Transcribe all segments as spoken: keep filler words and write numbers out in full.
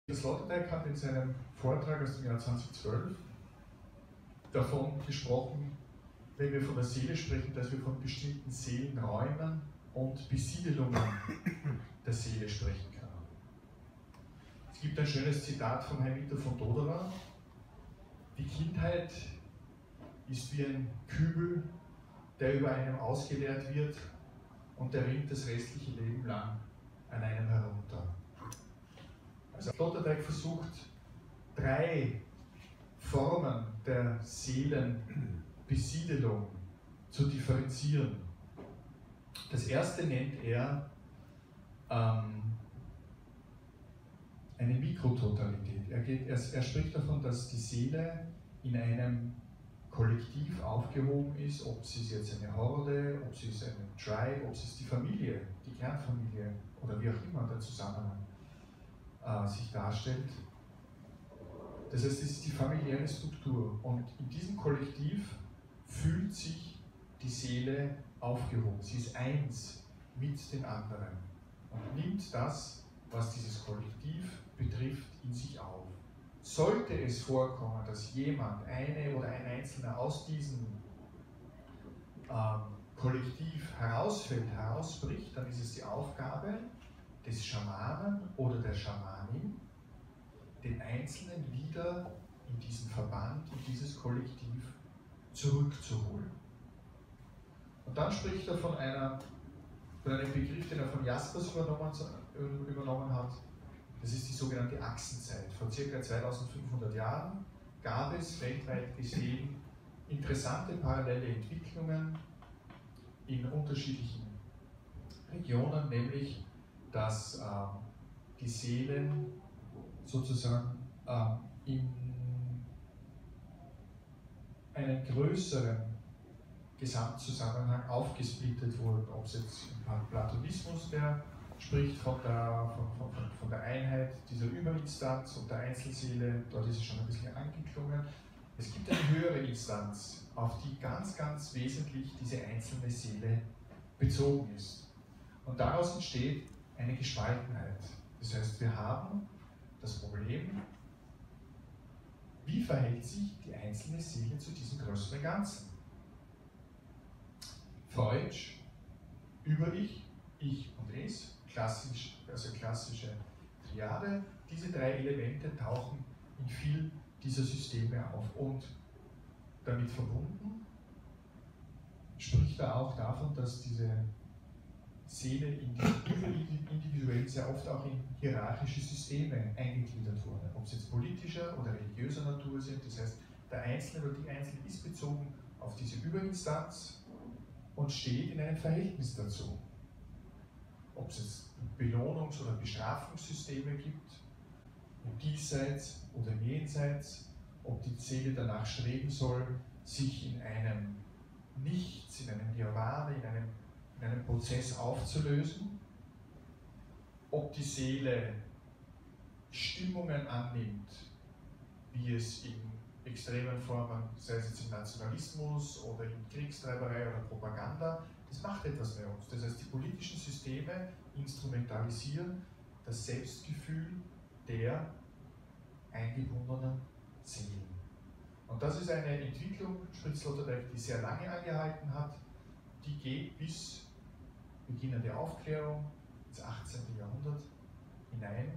Sloterdijk hat in seinem Vortrag aus dem Jahr zweitausendzwölf davon gesprochen, wenn wir von der Seele sprechen, dass wir von bestimmten Seelenräumen und Besiedelungen der Seele sprechen können. Es gibt ein schönes Zitat von Heimito von Toderer: Die Kindheit ist wie ein Kübel, der über einem ausgeleert wird, und der rinnt das restliche Leben lang an einem herunter. Also Sloterdijk versucht, drei Formen der Seelenbesiedelung zu differenzieren. Das erste nennt er ähm, eine Mikrototalität. Er, geht, er, er spricht davon, dass die Seele in einem Kollektiv aufgehoben ist, ob sie ist jetzt eine Horde, ob sie ist eine Tribe, ob sie ist die Familie, die Kernfamilie oder wie auch immer der Zusammenhang äh, sich darstellt. Das heißt, es ist die familiäre Struktur, und in diesem Kollektiv fühlt sich die Seele aufgehoben. Sie ist eins mit den anderen und nimmt das, was dieses Kollektiv betrifft, in sich auf. Sollte es vorkommen, dass jemand, eine oder ein Einzelner aus diesem ähm, Kollektiv herausfällt, herausbricht, dann ist es die Aufgabe des Schamanen oder der Schamanin, den Einzelnen wieder in diesen Verband, in dieses Kollektiv zurückzuholen. Und dann spricht er von, einer, von einem Begriff, den er von Jaspers übernommen, übernommen hat. Das ist die sogenannte Achsenzeit. Vor ca. zweitausendfünfhundert Jahren gab es weltweit gesehen interessante parallele Entwicklungen in unterschiedlichen Regionen, nämlich dass äh, die Seelen sozusagen äh, in einen größeren Gesamtzusammenhang aufgesplittet wurden, ob es jetzt im Platonismus, der spricht von der, von, von, von der Einheit dieser Überinstanz und der Einzelseele, dort ist es schon ein bisschen angeklungen. Es gibt eine höhere Instanz, auf die ganz, ganz wesentlich diese einzelne Seele bezogen ist. Und daraus entsteht eine Gespaltenheit. Das heißt, wir haben das Problem, wie verhält sich die einzelne Seele zu diesem größeren Ganzen? Freudsch, Über-Ich, Ich und Es, klassisch, also klassische Triade, diese drei Elemente tauchen in viel dieser Systeme auf. Und damit verbunden spricht er auch davon, dass diese Seele individuell sehr oft auch in hierarchische Systeme eingegliedert wurde, ob es jetzt politischer oder religiöser Natur sind. Das heißt, der Einzelne oder die Einzelne ist bezogen auf diese Überinstanz und steht in einem Verhältnis dazu. Ob es jetzt Belohnungs- oder Bestrafungssysteme gibt, im Diesseits oder im Jenseits, ob die Seele danach streben soll, sich in einem Nichts, in einem Nirvana, in einem, in einem Prozess aufzulösen, ob die Seele Stimmungen annimmt, wie es in extremen Formen, sei es jetzt im Nationalismus oder in Kriegstreiberei oder Propaganda, das macht etwas bei uns. Das heißt, die politischen Systeme instrumentalisieren das Selbstgefühl der eingebundenen Seelen. Und das ist eine Entwicklung, spricht Sloterdijk, die sehr lange angehalten hat, die geht bis Beginn der Aufklärung ins achtzehnte Jahrhundert hinein.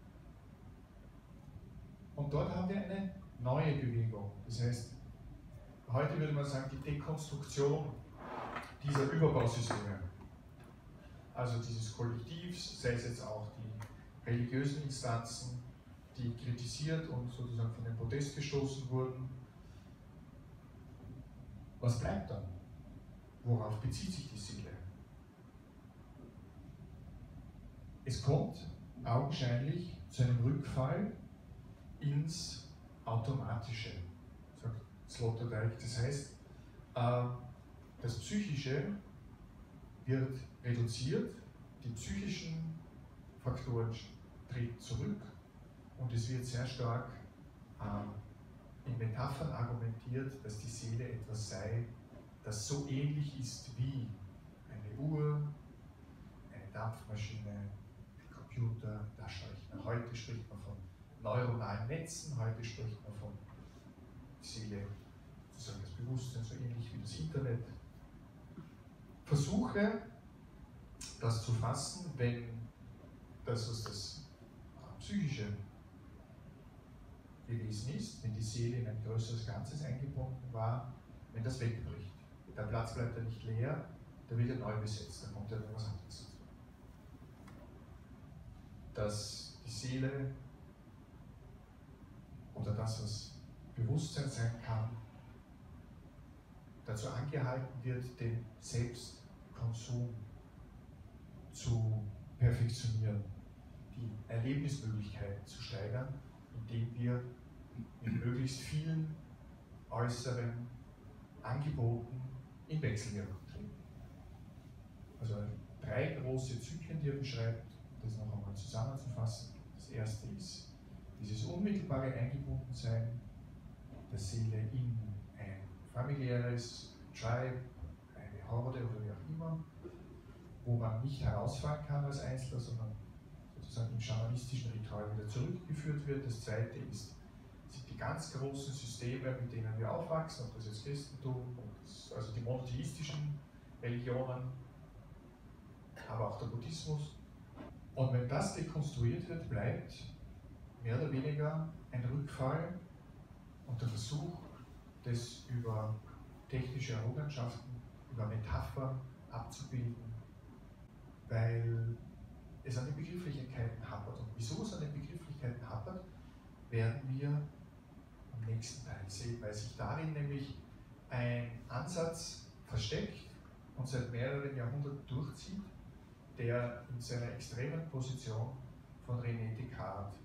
Und dort haben wir eine neue Bewegung. Das heißt, heute würde man sagen, die Dekonstruktion dieser Überbausysteme. Also dieses Kollektivs, sei es jetzt auch die religiösen Instanzen, die kritisiert und sozusagen von den Protest gestoßen wurden. Was bleibt dann? Worauf bezieht sich die Seele? Es kommt augenscheinlich zu einem Rückfall ins Automatische, sagt Sloterdijk. Das heißt, das Psychische wird reduziert, die psychischen Faktoren treten zurück und es wird sehr stark in Metaphern argumentiert, dass die Seele etwas sei, das so ähnlich ist wie eine Uhr, eine Dampfmaschine, ein Computer, Taschenrechner. Heute spricht man von neuronalen Netzen, heute spricht man von Seele, sozusagen das Bewusstsein, so ähnlich wie das Internet. Versuche, das zu fassen, wenn das, was das Psychische gewesen ist, wenn die Seele in ein größeres Ganzes eingebunden war, wenn das wegbricht. Der Platz bleibt ja nicht leer, da wird er neu besetzt, da kommt ja noch was anderes dazu. Dass die Seele oder das, was Bewusstsein sein kann, dazu angehalten wird, den Selbstkonsum zu perfektionieren, die Erlebnismöglichkeiten zu steigern, indem wir mit möglichst vielen äußeren Angeboten in Wechselwirkung treten. Also drei große Zyklen, die er beschreibt, um das noch einmal zusammenzufassen. Das erste ist dieses unmittelbare Eingebundensein der Seele in ein familiäres Tribe, eine Horde oder wie auch immer, wo man nicht herausfahren kann als Einzelner, sondern sozusagen im schamanistischen Ritual wieder zurückgeführt wird. Das zweite ist, sind die ganz großen Systeme, mit denen wir aufwachsen, ob das jetzt Christentum, das, also die monotheistischen Religionen, aber auch der Buddhismus. Und wenn das dekonstruiert wird, bleibt mehr oder weniger ein Rückfall und der Versuch, das über technische Errungenschaften, über Metaphern abzubilden, weil es an den Begrifflichkeiten hapert. Und wieso es an den Begrifflichkeiten hapert, werden wir am nächsten Teil sehen, weil sich darin nämlich ein Ansatz versteckt und seit mehreren Jahrhunderten durchzieht, der in seiner extremen Position von René Descartes